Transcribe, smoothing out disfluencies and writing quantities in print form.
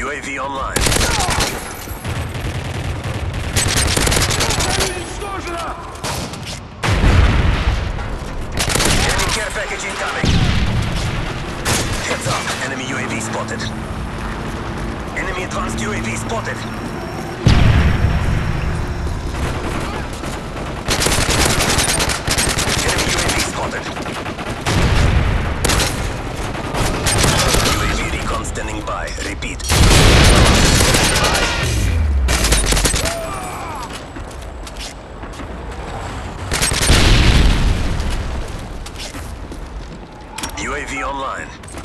UAV online. Enemy care package incoming. Heads up, enemy UAV spotted. Enemy advanced UAV spotted. Enemy UAV spotted. UAV recon standing by. Repeat. UAV online.